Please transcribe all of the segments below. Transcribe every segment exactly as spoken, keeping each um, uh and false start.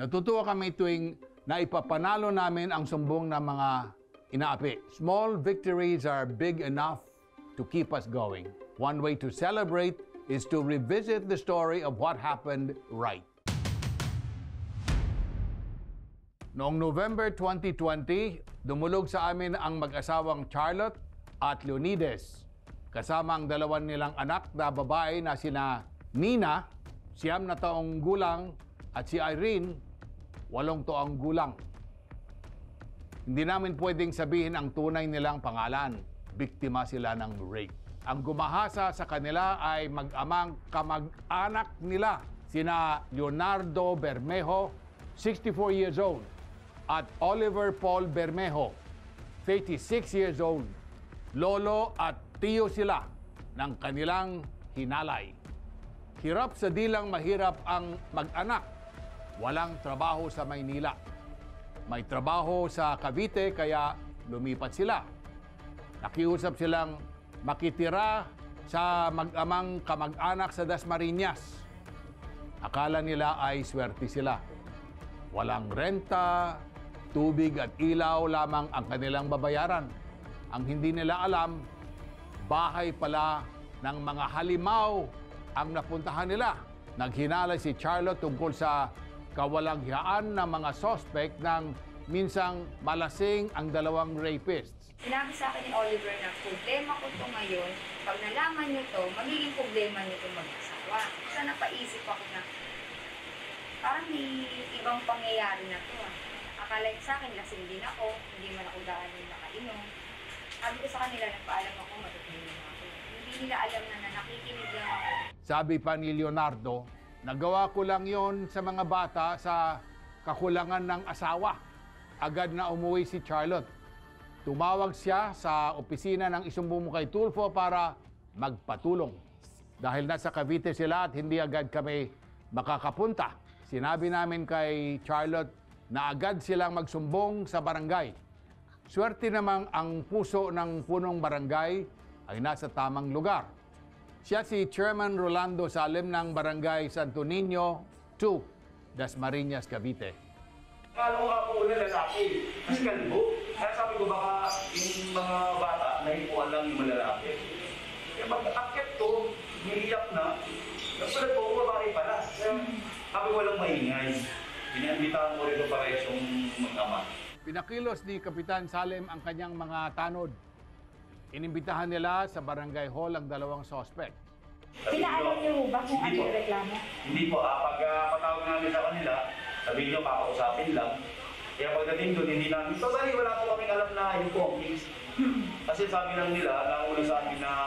Natutuwa kami tuwing naipapanalo namin ang sumbong ng mga inaapi. Small victories are big enough to keep us going. One way to celebrate is to revisit the story of what happened right. Noong November twenty twenty, dumulog sa amin ang mag-asawang Charlotte at Leonides, kasama ang dalawan nilang anak na babae na sina Nina, siyam na taong gulang, at si Irene, walong taong gulang. Hindi namin pwedeng sabihin ang tunay nilang pangalan. Biktima sila ng rape. Ang gumahasa sa kanila ay mag-amang kamag-anak nila, sina Leonardo Bermejo, sixty-four years old, at Oliver Paul Bermejo, fifty-six years old. Lolo at tiyo sila ng kanilang hinalay. Hirap sa dilang mahirap ang mag-anak. Walang trabaho sa Maynila. May trabaho sa Cavite kaya lumipat sila. Nakiusap silang makitira sa mag-amang kamag-anak sa Dasmariñas. Akala nila ay swerte sila. Walang renta, tubig at ilaw lamang ang kanilang babayaran. Ang hindi nila alam, bahay pala ng mga halimaw ang napuntahan nila. Naghinala si Charlotte tungkol sa kawalaghiyaan ng mga suspect ng minsang malasing ang dalawang rapists. Sinabi sa akin ni Oliver na problema ko to ngayon, pag nalaman niyo to, magiging problema niyo itong mag-asawa. Kasi napaisip ako na parang may ibang pangyayari na to. Ah. Akala sa akin, lasing din ako, hindi man ako daan yung nakainom. Sabi ko sa kanila, nagpaalam ako, matutulog ako. Hindi nila alam na, na nakikinig lang ako. Sabi pa ni Leonardo, nagawa ko lang yon sa mga bata sa kakulangan ng asawa. Agad na umuwi si Charlotte. Tumawag siya sa opisina ng isumbong mo kay Tulfo para magpatulong. Dahil nasa Cavite sila at hindi agad kami makakapunta, sinabi namin kay Charlotte na agad silang magsumbong sa barangay. Swerte namang ang puso ng punong barangay ay nasa tamang lugar. Siya si Chairman Rolando Salem ng Barangay Santo Niño two, Dasmariñas, Cavite. Akala ko nga po una lalaki, kasi kalbo. Kaya sabi ko baka yung mga bata, nahipuan lang yung malalaki. Kaya pag-akit to, niliyak na, nagsulat po ko babae pala. Kaya sabi walang maingay. Iniambitahan ko rin para yung mag-ama. Pinakilos ni Kapitan Salem ang kanyang mga tanod. Inimbitahan nila sa barangay hall ang dalawang suspect. Pinaalam niyo ba kung ano yung reklamo? Hindi po, ah, pag uh, patawag namin sa kanila, sabihin nyo, kakausapin lang. Kaya pagdating doon, hindi namin, so bali, wala po kaming alam na yung cookies. Kasi sabi lang nila, nauna sa amin na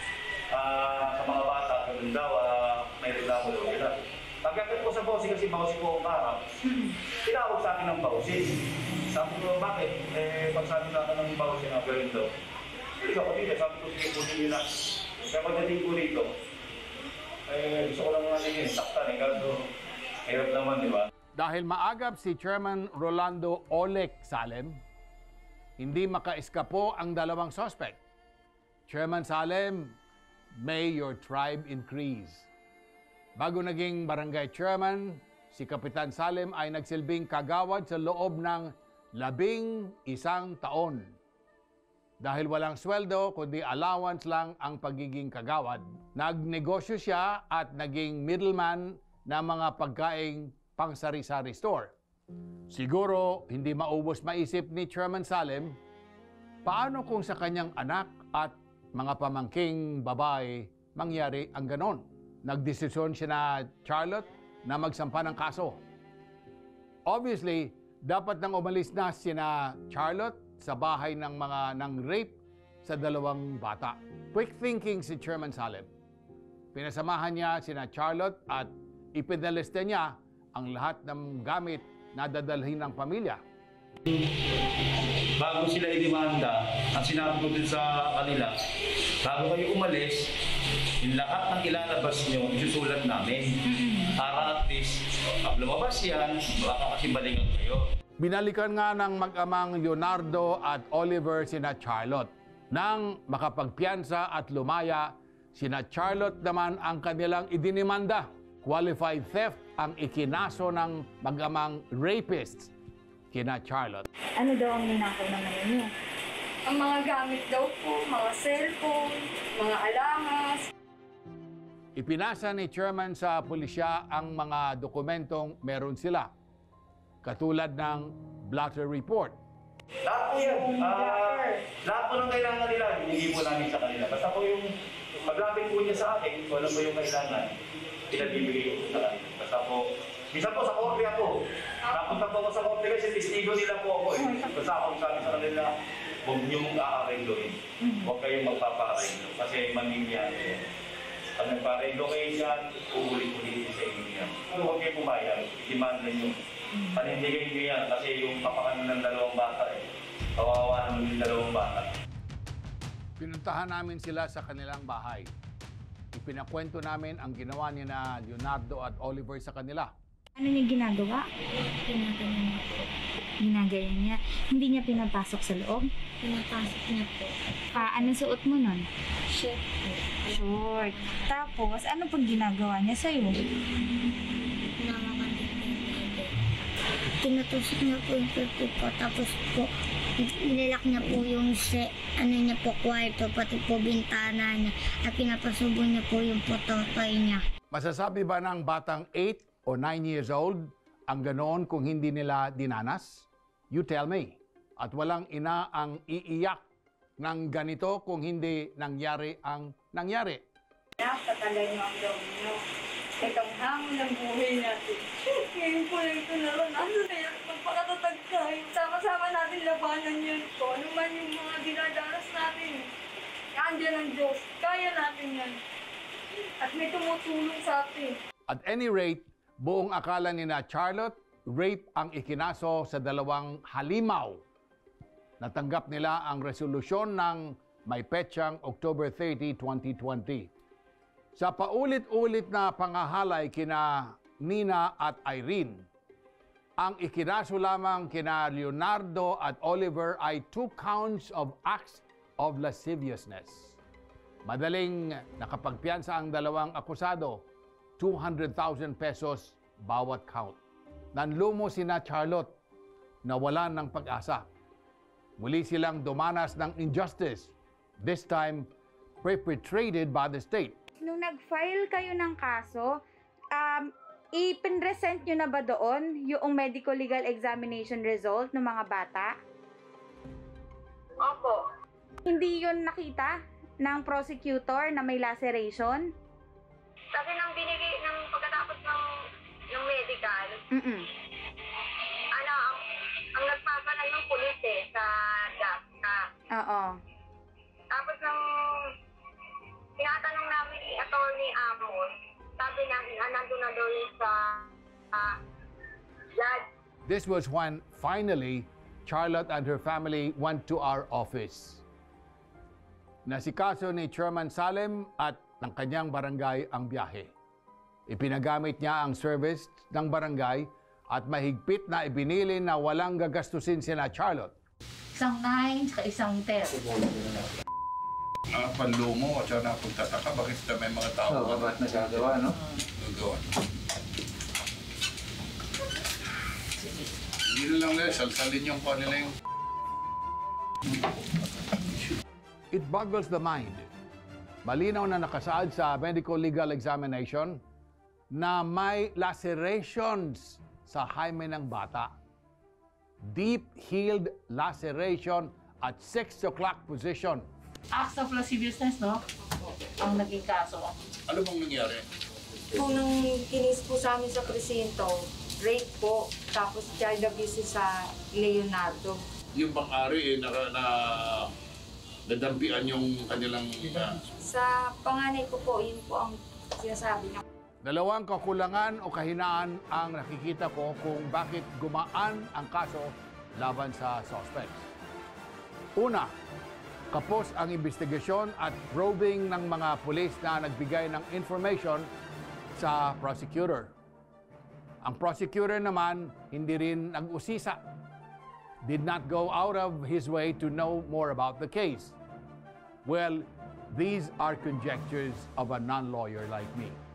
uh, sa mga bata, ganun daw, uh, may reklamo daw sila. Pagkakit po sa bossing, kasi bossing po ang karap, tinawag sa akin ng bossing. Sabi ko, bakit? Eh, pag sabi sa akin ng bossing na gano'n daw. Hindi ako dito, sabi ko, sige po din na. Kaya pagdating ko dito, eh, gusto ko lang natin yun, saktan eh, kaso hirap naman, di ba? Dahil maagap si Chairman Rolando Olek Salem, hindi makaiskapo ang dalawang suspect. Chairman Salem, may your tribe increase. Bago naging barangay chairman, si Kapitan Salem ay nagsilbing kagawad sa loob ng labing isang taon. Dahil walang sweldo, kundi allowance lang ang pagiging kagawad, nagnegosyo siya at naging middleman ng mga pagkaing pang-sari-sari store. Siguro, hindi maubos maisip ni Chairman Salem, paano kung sa kanyang anak at mga pamangking babae mangyari ang ganon? Nagdesisyon siya na Charlotte na magsampa ng kaso. Obviously, dapat nang umalis na sina Charlotte sa bahay ng mga ng rape sa dalawang bata. Quick thinking si Chairman Salem. Pinasamahan niya sina Charlotte at ipinalista niya ang lahat ng gamit na dadalhin ng pamilya. Bago sila idemanda, ang sinabi ko din sa kanila, bago kayo umalis, yung lahat ng ilalabas nyo, isusulat namin. Para at least, pag lumabas yan, baka kasi balingan kayo. Binalikan nga ng mag-amang Leonardo at Oliver sina Charlotte. Nang makapagpiyansa at lumaya, sina Charlotte naman ang kanilang idinimanda. qualified theft ang ikinaso ng mag-amang rapists kina Charlotte. Ano daw ang ninakaw naman ninyo? Ang mga gamit daw po, mga cellphone, mga alahas. Ipinasa ni Chairman sa pulisya ang mga dokumentong meron sila, katulad ng blotter report. Lahat po yan. Ah, lahat po ng kailangan nila, hindi po namin sa kanila. Basta po yung paglapit po niya sa akin, kung ano po yung kailangan, pinabibigay ko sa kanila. Basta po, minsan po sa korte ako. Napunta po ako sa korte kasi testigo nila po ako eh. Basta ako sabi sa kanila, huwag niyo mong aaregloin. Huwag kayong magpapa-areglo. Kasi mangyayari yan. Pag nagpa-areglo kayo dyan, uulit-ulitin sa inyo yan. Pero huwag kayo pumayag, i-demand ninyo. Panindigay nyo yan kasi yung papakanan ng dalawang bata eh. Kawawa naman yung dalawang bata. Pinuntahan namin sila sa kanilang bahay. Ipinakwento namin ang ginawa ni na Leonardo at Oliver sa kanila. Ano niya ginagawa? Ginagawa niya po. Ginagaya niya. Hindi niya pinapasok sa loob? Pinapasok niya po. Ah, anong suot mo nun? Chef po. Short. Tapos, ano pag ginagawa niya sa'yo? Namakan din po yung bebe. Tinutusok niya po yung pepe ko. Tapos po, nililak niya po yung se, ano niya po, kwarto, pati po bintana niya. At pinapasubo niya po yung pototoy niya. Masasabi ba ng batang eight o nine years old ang ganoon kung hindi nila dinanas? You tell me. At walang ina ang iiyak ng ganito kung hindi nangyari ang nangyari. Napatagal mo ang loob nyo. Itong hamon ng buhay natin. Ngayon po lang ito naranasan. Kaya magpakatatag tayo. Sama-sama natin labanan yun po. Ano man yung mga dinadanas natin. Nandiyan ang Diyos. Kaya natin yan. At may tumutulong sa atin. At any rate, buong akala ni na Charlotte, rape ang ikinaso sa dalawang halimaw. Natanggap nila ang resolusyon ng may petsang October thirtieth, twenty twenty. Sa paulit-ulit na pangahalay kina Nina at Irene, ang ikinaso lamang kina Leonardo at Oliver ay two counts of acts of lasciviousness. Madaling nakapagpiyansa ang dalawang akusado, two hundred thousand pesos bawat count. Nanlumo sina Charlotte, nawalan ng pag-asa. Muli silang dumanas ng injustice, this time perpetrated by the state. Nung nag-file kayo ng kaso, um, ipinresent nyo na ba doon yung medical legal examination result ng mga bata? Opo. Hindi yun nakita ng prosecutor na may laceration? Kasi nang binigay, nang pagkatapos ng, ng medical, Mm-mm. ano, ang, ang nagpapanay ng pulis eh, sa DASCA. Oo. Tapos nang tinatanong namin ni Attorney Amon, sabi niya, ah, nandun na daw yun sa uh, judge. This was when finally Charlotte and her family went to our office. Nasikaso ni Chairman Salem at ng kanyang barangay ang biyahe. Ipinagamit niya ang service ng barangay at mahigpit na ibinilin na walang gagastusin sina Charlotte. Isang nine, saka isang ten. Ah, panlumo at saka napagtataka, bakit na may mga tao? Oo, ba't nagagawa, no? Gagawa. Hindi na lang nila, salsalin yung kanila yung... It boggles the mind. Malinaw na nakasaad sa medical legal examination na may lacerations sa hymen ng bata. Deep-healed laceration at six o'clock position. Acts of lasciviousness, no? Ang naging kaso. Ano bang nangyari? Po nung kinis po sa amin sa presinto, rape po, tapos child abuse sa Leonardo. Yung pang-ari eh, na, na, nadampian yung kanilang... Uh, Sa panganay ko po, yun po ang sinasabi niya. Dalawang kakulangan o kahinaan ang nakikita ko kung bakit gumaan ang kaso laban sa suspects. Una, kapos ang investigasyon at probing ng mga pulis na nagbigay ng information sa prosecutor. Ang prosecutor naman hindi rin nag-usisa. Did not go out of his way to know more about the case. Well, these are conjectures of a non-lawyer like me.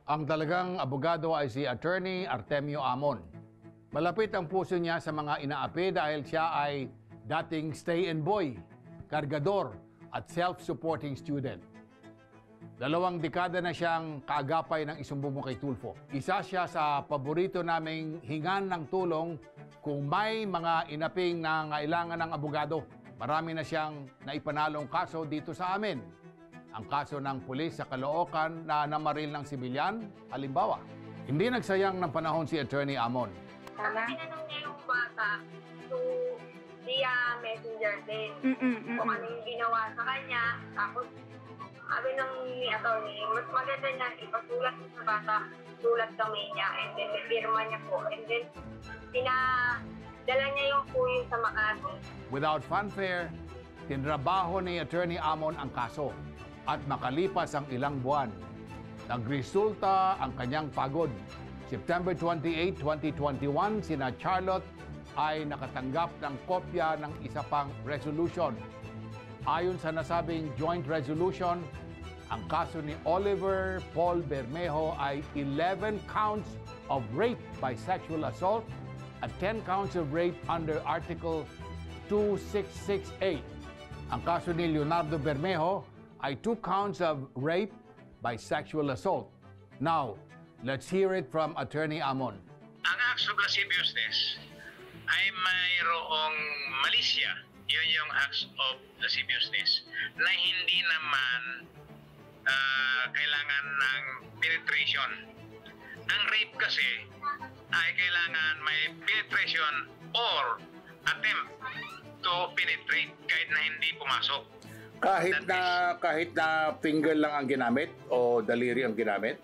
Ang talagang abogado ay si Attorney Artemio Amon. Malapit ang puso niya sa mga inaapi dahil siya ay dating stay-in boy, kargador at self-supporting student. Dalawang dekada na siyang kaagapay ng isumbong mo kay Tulfo. Isa siya sa paborito naming hingan ng tulong kung may mga inaping na ngailangan ng abogado. Marami na siyang naipanalong kaso dito sa amin. Ang kaso ng pulis sa Caloocan na namaril ng sibilyan, halimbawa. Hindi nagsayang ng panahon si Attorney Amon. Tama? Tinanong niya yung bata to via messenger din. Mm-mm, Kung ano yung ginawa sa kanya. Tapos, sabi ng ni attorney, mas maganda niya ipasulat niya sa bata, sulat kami niya, and then firma niya po. And then, pinadala niya yung po yung sa Makati. Without fanfare, tinrabaho ni Attorney Amon ang kaso. At makalipas ang ilang buwan, nagresulta ang kanyang pagod. September twenty-eighth, twenty twenty-one, sina Charlotte ay nakatanggap ng kopya ng isa pang resolution. Ayon sa nasabing joint resolution, ang kaso ni Oliver Paul Bermejo ay eleven counts of rape by sexual assault at ten counts of rape under Article two sixty-six A. Ang kaso ni Leonardo Bermejo ay two counts of rape by sexual assault. Now, let's hear it from Attorney Amon. Ang acts of lasciviousness ay mayroong malisya. Yun yung acts of lasciviousness na hindi naman uh, kailangan ng penetration. Ang rape kasi ay kailangan may penetration or attempt to penetrate kahit na hindi pumasok. Kahit na kahit na finger lang ang ginamit o daliri ang ginamit?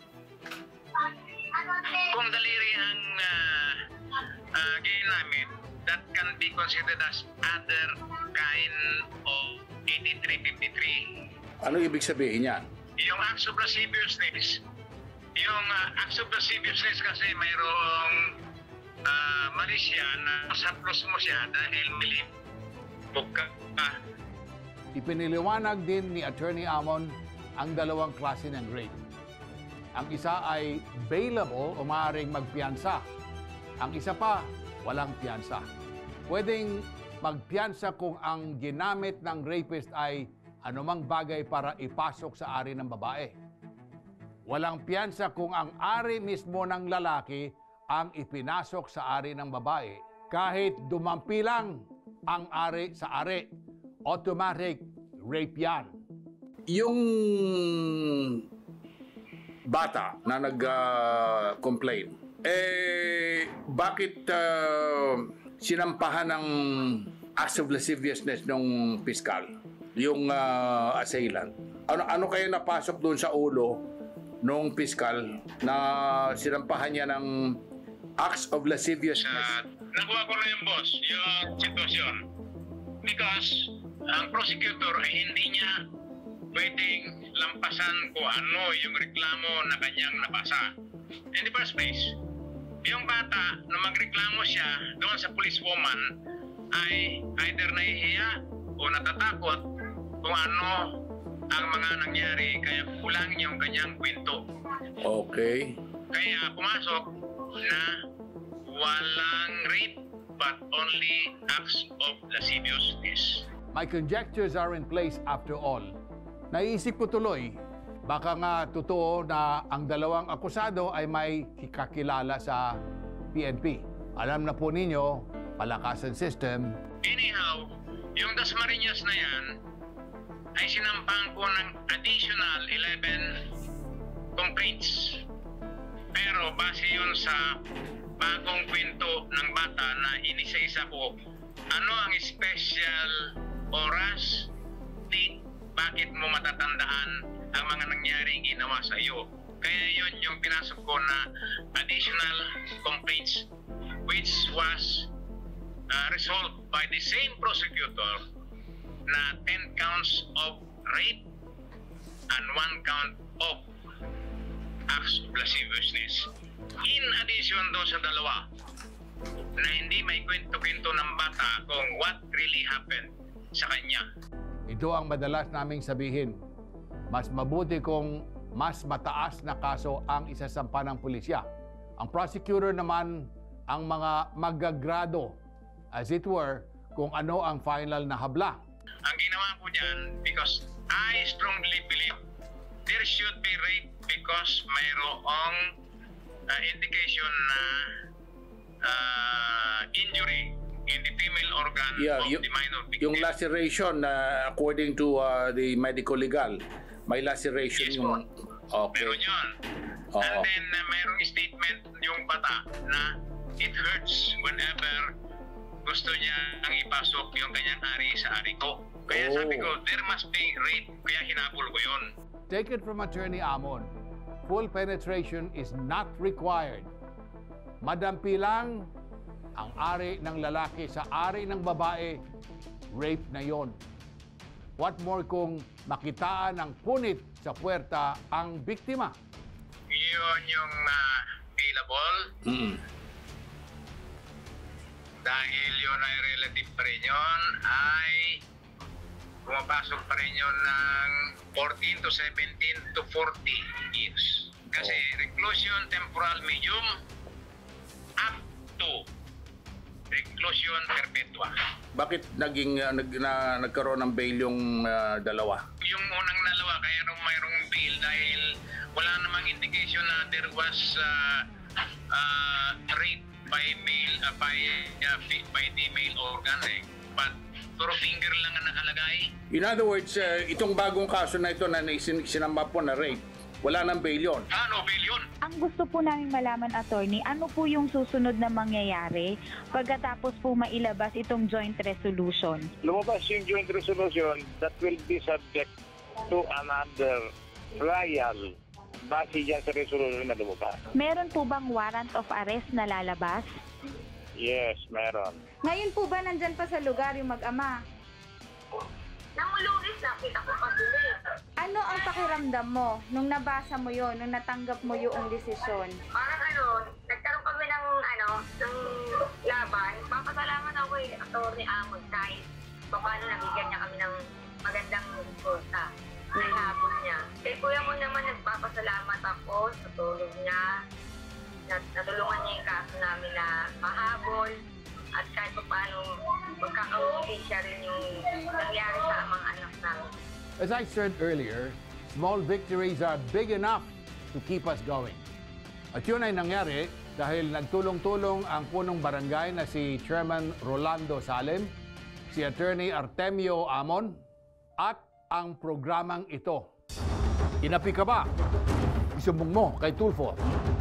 Kung daliri ang uh, uh, ginamit, that can be considered as other kind of eighty-three fifty-three. Ano ibig sabihin yan? Yung acts of lasciviousness, yung uh, acts of lasciviousness kasi mayroong uh, malisya na saplos mo siya dahil milipog ka. Ipiniliwanag din ni Attorney Amon ang dalawang klase ng rape. Ang isa ay bailable o maaaring magpiyansa. Ang isa pa, walang piyansa. Pwedeng magpiyansa kung ang ginamit ng rapist ay anumang bagay para ipasok sa ari ng babae. Walang piyansa kung ang ari mismo ng lalaki ang ipinasok sa ari ng babae. Kahit dumampi lang ang ari sa ari, automatic rape yan. Yung bata na nag-complain, eh, bakit uh, sinampahan ng acts of lasciviousness ng piskal, yung uh, assailant? Ano, ano kaya napasok doon sa ulo nung piskal na sinampahan niya ng acts of lasciviousness? Uh, nakuha ko na yung boss, yung sitwasyon. Because ang prosecutor ay hindi niya pwedeng lampasan kung ano yung reklamo na kanyang nabasa. In the first place, yung bata, nung magreklamo siya doon sa policewoman, ay either nahihiya o natatakot kung ano ang mga nangyari, kaya kulang yung kanyang kwento. Okay. Kaya pumasok na walang rape but only acts of lasciviousness. My conjectures are in place after all. Naiisip ko tuloy, baka nga totoo na ang dalawang akusado ay may kakilala sa P N P. Alam na po ninyo, palakasan system. Anyhow, yung Dasmariñas na yan ay sinampang ko ng additional eleven complaints. Pero base yun sa bagong kwento ng bata na inisa-isa ko, ano ang special oras, date, bakit mo matatandaan ang mga nangyaring ginawa sa iyo. Kaya yun yung pinasok ko na additional complaints which was uh, resolved by the same prosecutor na ten counts of rape and one count of acts of lasciviousness. In addition doon sa dalawa na hindi may kwento-kwento ng bata kung what really happened sa kanya. Ito ang madalas naming sabihin. Mas mabuti kung mas mataas na kaso ang isasampa ng pulisya. Ang prosecutor naman ang mga magagrado, as it were, kung ano ang final na habla. Ang ginawa ko dyan, because I strongly believe there should be rape because mayroong uh, indication na uh, injury in the female organ Yeah, of yung, the minor victim. yung laceration, uh, according to uh, the medical legal, may laceration Yes, yung... Okay. Meron yun. Oo. And then uh, mayroong statement yung bata na it hurts whenever gusto niya ang ipasok yung kanyang ari sa ari ko. Kaya Oh. sabi ko, there must be rape. Kaya hinabol ko yun. Take it from Attorney Amon, full penetration is not required. Madampi lang ang ari ng lalaki sa ari ng babae, rape na yon. What more kung makitaan ng punit sa puwerta ang biktima? Yun yung uh, available. Mm. Dahil yun ay relative pa rin yun, ay pumapasok pa rin yun ng fourteen to seventeen to forty years. Kasi reclusion temporal medium up to reclusion perpetua. Bakit naging uh, nag, na, nagkaroon ng bail yung uh, dalawa? Yung unang dalawa, kaya nung mayroong bail dahil wala namang indication na there was uh, uh, rape by male, uh, by, uh, by the male organ eh. But puro finger lang ang nakalagay. In other words, uh, itong bagong kaso na ito na sin- sinamba po na rape, wala nang bail yun. Ah, no bail yun. Ang gusto po namin malaman, attorney, ano po yung susunod na mangyayari pagkatapos po mailabas itong joint resolution? Lumabas yung joint resolution that will be subject to another trial base dyan sa resolution na lumabas. Meron po bang warrant of arrest na lalabas? Yes, meron. Ngayon po ba nandyan pa sa lugar yung mag-ama? Nang Lunes, nakita ko pa sila eh. Ano ang pakiramdam mo nung nabasa mo yon, nung natanggap mo yung desisyon? Parang ano, nagkaroon kami ng ano, ng laban. Papasalamat ako eh, Atty. Amon, kahit paano nabigyan niya kami ng magandang resulta. Nahabol niya. Kay Kuya mo naman nagpapasalamat ako sa tulong niya. Nat- natulungan niya yung kaso namin na mahabol. At kahit pa paano magkakausisya rin yung nangyari sa mga anak namin. As I said earlier, small victories are big enough to keep us going. At yun ay nangyari dahil nagtulong-tulong ang punong barangay na si Chairman Rolando Salem, si Attorney Artemio Amon, at ang programang ito. Inapi ka ba? Isumbong mo kay Tulfo